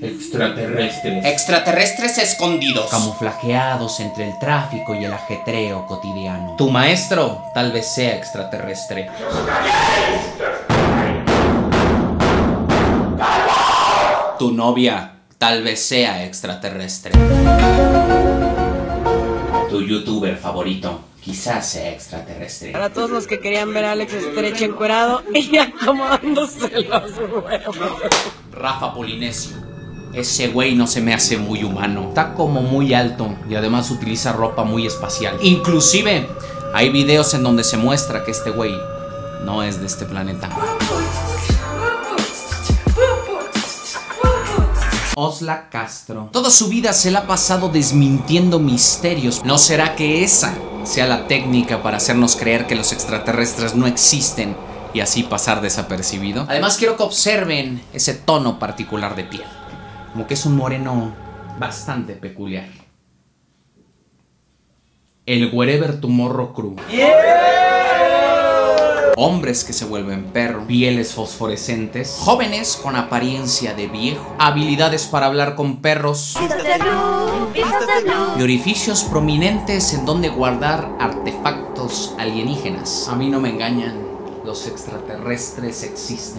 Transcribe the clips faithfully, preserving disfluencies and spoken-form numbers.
Extraterrestres. Extraterrestres escondidos. Camuflajeados entre el tráfico y el ajetreo cotidiano. Tu maestro tal vez sea extraterrestre. Tu novia tal vez sea extraterrestre. Tu youtuber favorito quizás sea extraterrestre. Para todos los que querían ver a Alex Estreche encuerado y acomodándose los huevos. Rafa Polinesio. Ese güey no se me hace muy humano. Está como muy alto y además utiliza ropa muy espacial. Inclusive hay videos en donde se muestra que este güey no es de este planeta. Osla Castro. Toda su vida se la ha pasado desmintiendo misterios. ¿No será que esa sea la técnica para hacernos creer que los extraterrestres no existen y así pasar desapercibido? Además quiero que observen ese tono particular de piel. Como que es un moreno bastante peculiar. El Wherever Tomorrow Crew. Yeah. Hombres que se vuelven perro, pieles fosforescentes, jóvenes con apariencia de viejo, habilidades para hablar con perros y orificios prominentes en donde guardar artefactos alienígenas. A mí no me engañan, los extraterrestres existen.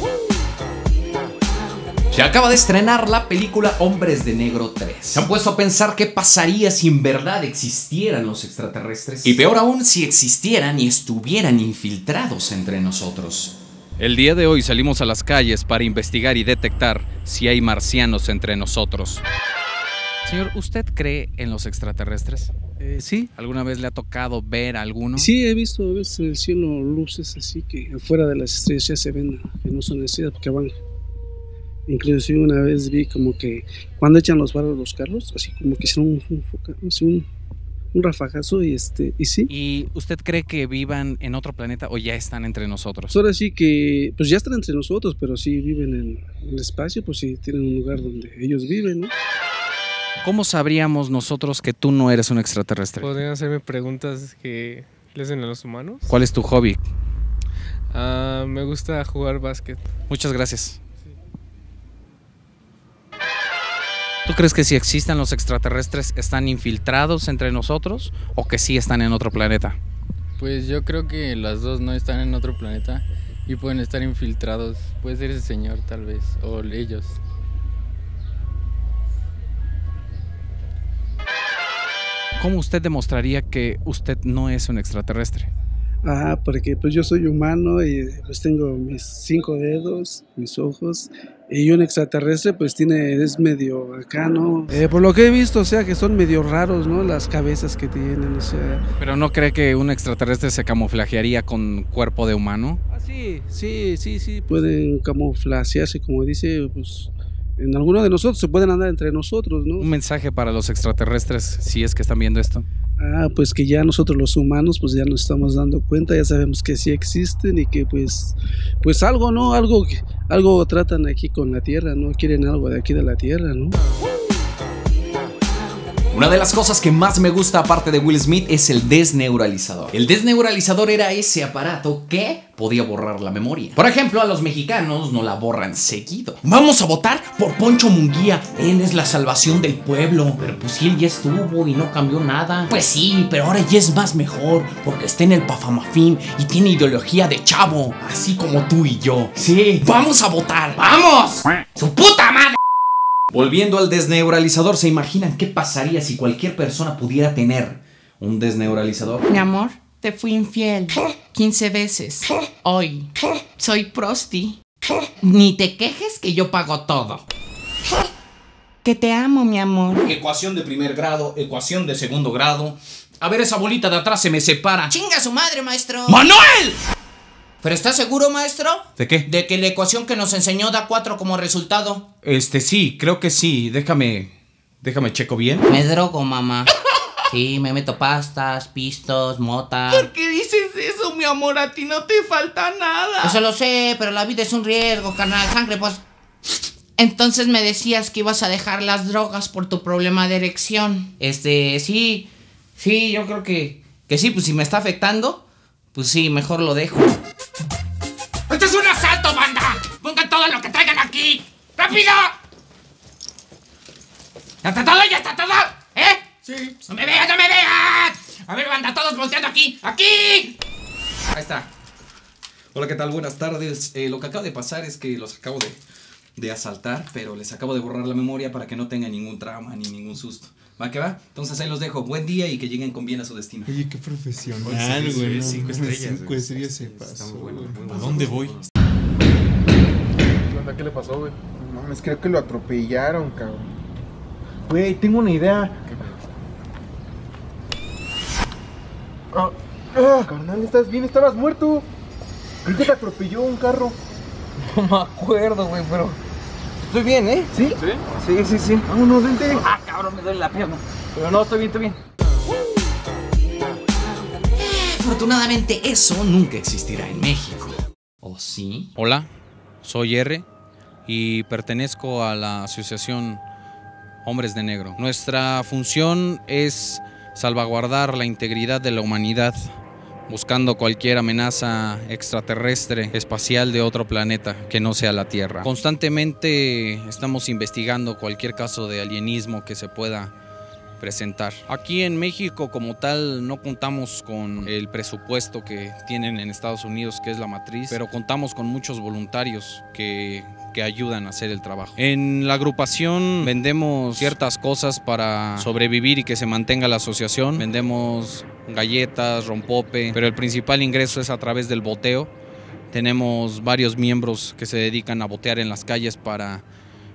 Se acaba de estrenar la película Hombres de Negro tres. Se han puesto a pensar qué pasaría si en verdad existieran los extraterrestres. Y peor aún, si existieran y estuvieran infiltrados entre nosotros. El día de hoy salimos a las calles para investigar y detectar si hay marcianos entre nosotros. Señor, ¿usted cree en los extraterrestres? Eh, sí. ¿Alguna vez le ha tocado ver a alguno? Sí, he visto a veces en el cielo luces así que afuera de las estrellas ya se ven, que no son estrellas porque van. Inclusive una vez vi como que cuando echan los faros los carros, así como que hicieron un, un, un, un rafagazo y este y sí. ¿Y usted cree que vivan en otro planeta o ya están entre nosotros? Pues ahora sí que, pues ya están entre nosotros, pero sí viven en, en el espacio, pues sí tienen un lugar donde ellos viven, ¿no? ¿Cómo sabríamos nosotros que tú no eres un extraterrestre? ¿Podrían hacerme preguntas que le hacen a los humanos? ¿Cuál es tu hobby? Uh, me gusta jugar básquet. Muchas gracias. ¿Tú crees que si existen los extraterrestres están infiltrados entre nosotros o que sí están en otro planeta? Pues yo creo que las dos no están en otro planeta y pueden estar infiltrados. Puede ser ese señor tal vez, o ellos. ¿Cómo usted demostraría que usted no es un extraterrestre? Ah, porque pues yo soy humano y pues tengo mis cinco dedos, mis ojos, y un extraterrestre pues tiene, es medio acá, ¿no? Eh, por lo que he visto, o sea, que son medio raros, ¿no? Las cabezas que tienen, o sea... ¿Pero no cree que un extraterrestre se camuflajearía con cuerpo de humano? Ah, sí, sí, sí, sí, pueden camuflajearse, como dice, pues... En alguno de nosotros se pueden andar entre nosotros, ¿no? Un mensaje para los extraterrestres, si es que están viendo esto. Ah, pues que ya nosotros los humanos pues ya nos estamos dando cuenta, ya sabemos que sí existen y que pues pues algo, ¿no? Algo, algo tratan aquí con la Tierra, ¿no? Quieren algo de aquí de la Tierra, ¿no? Una de las cosas que más me gusta aparte de Will Smith es el desneuralizador. El desneuralizador era ese aparato que podía borrar la memoria. Por ejemplo, a los mexicanos no la borran seguido. Vamos a votar por Poncho Munguía. Él es la salvación del pueblo. Pero pues si él ya estuvo y no cambió nada. Pues sí, pero ahora ya es más mejor porque está en el Pafamafín y tiene ideología de chavo, así como tú y yo. Sí, vamos a votar. ¡Vamos! ¡Su puta madre! Volviendo al desneuralizador, ¿se imaginan qué pasaría si cualquier persona pudiera tener un desneuralizador? Mi amor, te fui infiel quince veces. Hoy soy prosti. Ni te quejes que yo pago todo. Que te amo, mi amor. Ecuación de primer grado, ecuación de segundo grado. A ver, esa bolita de atrás se me separa. ¡Chinga su madre, maestro! ¡Manuel! ¿Pero estás seguro, maestro? ¿De qué? De que la ecuación que nos enseñó da cuatro como resultado. Este, sí, creo que sí. Déjame... Déjame checo bien. Me drogo, mamá. Sí, me meto pastas, pistos, mota. ¿Por qué dices eso, mi amor? A ti no te falta nada. Eso lo sé, pero la vida es un riesgo, carnal. Sangre, pues... Entonces me decías que ibas a dejar las drogas por tu problema de erección. Este, sí... Sí, yo creo que... Que sí, pues si me está afectando... Pues sí, mejor lo dejo. ¡Esto es un asalto, banda! ¡Pongan todo lo que traigan aquí! ¡Rápido! ¿Ya está todo? ¿Ya está todo? ¿Eh? Sí. ¡No me veas, no me veas! A ver, banda, todos volteando aquí, ¡aquí! Ahí está. Hola, ¿qué tal? Buenas tardes. Eh, lo que acaba de pasar es que los acabo de, de asaltar, pero les acabo de borrar la memoria para que no tengan ningún trauma ni ningún susto. ¿Va que va? Entonces ahí los dejo. Buen día y que lleguen con bien a su destino. Oye, qué profesional, sí, güey. Sí, cinco estrellas. Cinco estrellas se pasó. Bueno, ¿A dónde voy? ¿Qué le pasó, güey? No mames, creo que lo atropellaron, cabrón. Güey, tengo una idea. Ah, ah, carnal, ¿estás bien? Estabas muerto. Creo que te atropelló un carro. No me acuerdo, güey, pero estoy bien, ¿eh? ¿Sí? ¿Sí? Sí, sí, sí. Vámonos, vente. Ah, cabrón, me duele la pierna. Pero no, estoy bien, estoy bien. Afortunadamente eso nunca existirá en México. ¿O sí? Hola, soy R y pertenezco a la asociación Hombres de Negro. Nuestra función es salvaguardar la integridad de la humanidad, buscando cualquier amenaza extraterrestre, espacial de otro planeta que no sea la Tierra. Constantemente estamos investigando cualquier caso de alienismo que se pueda presentar. Aquí en México como tal no contamos con el presupuesto que tienen en Estados Unidos, que es la matriz, pero contamos con muchos voluntarios que, que ayudan a hacer el trabajo. En la agrupación vendemos ciertas cosas para sobrevivir y que se mantenga la asociación. Vendemos galletas, rompope, pero el principal ingreso es a través del boteo. Tenemos varios miembros que se dedican a botear en las calles para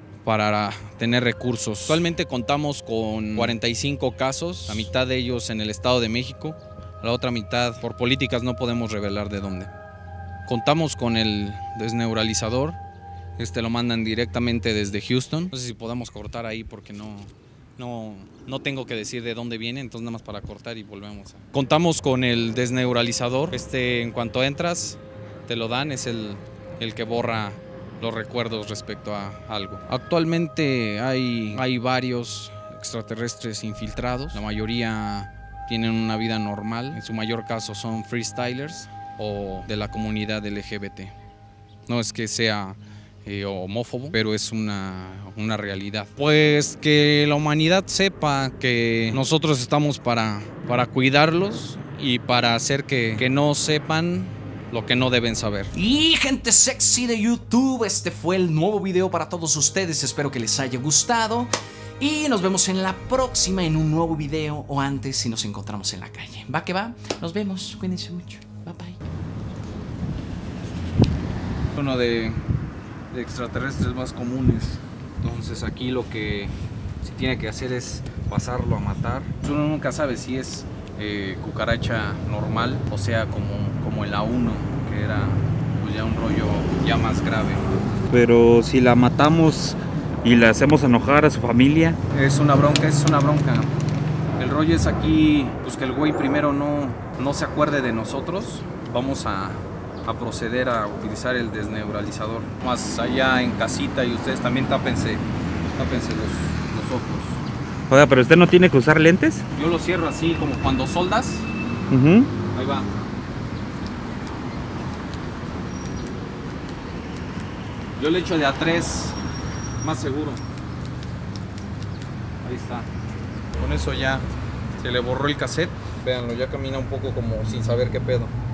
para tener recursos. Actualmente contamos con cuarenta y cinco casos, la mitad de ellos en el Estado de México, la otra mitad por políticas no podemos revelar de dónde. Contamos con el desneuralizador, este lo mandan directamente desde Houston. No sé si podamos cortar ahí porque no, no, no tengo que decir de dónde viene, entonces nada más para cortar y volvemos. A... Contamos con el desneuralizador, este en cuanto entras te lo dan, es el, el que borra los recuerdos respecto a algo. Actualmente hay, hay varios extraterrestres infiltrados, la mayoría tienen una vida normal, en su mayor caso son freestylers o de la comunidad L G B T. No es que sea eh, homófobo, pero es una, una realidad. Pues que la humanidad sepa que nosotros estamos para, para cuidarlos y para hacer que, que no sepan lo que no deben saber. Y gente sexy de YouTube, este fue el nuevo video para todos ustedes. Espero que les haya gustado y nos vemos en la próxima en un nuevo video o antes si nos encontramos en la calle. Va que va, nos vemos, cuídense mucho, bye bye. Uno de, de extraterrestres más comunes, entonces aquí lo que se tiene que hacer es pasarlo a matar. Uno nunca sabe si es Eh, cucaracha normal, o sea, como, como en la uno, que era pues ya un rollo ya más grave. Pero si la matamos y le hacemos enojar a su familia. Es una bronca, es una bronca. El rollo es aquí, pues que el güey primero no, no se acuerde de nosotros. Vamos a, a proceder a utilizar el desneuralizador. Más allá en casita y ustedes también tápense, tápense los, los ojos. Oiga, pero usted no tiene que usar lentes. Yo lo cierro así como cuando soldas. Uh-huh. Ahí va. Yo le echo de a tres, más seguro. Ahí está. Con eso ya se le borró el cassette. Véanlo, ya camina un poco como sin saber qué pedo.